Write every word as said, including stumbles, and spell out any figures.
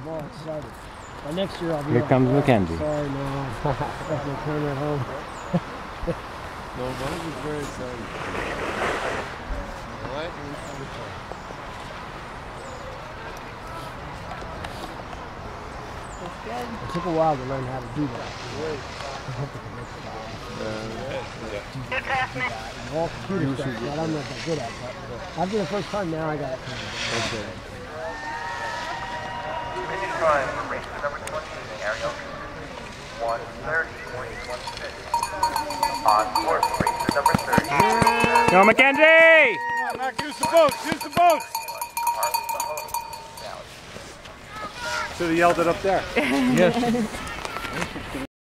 I'm all excited. By next year I'll be Here able comes to Mackenzie. Sorry, no. I have to turn at home. No, mine was very exciting. What? It took a while to learn how to do that. All computer stuff that I'm not that good at, but after the first time now I got it kind of. Okay. Trying for race number twenty, Ariel one thirty point one six. On course, race number thirty. Go Mackenzie! Come on, Mac, use the boats, use the boats! Should have yelled it up there. Yes.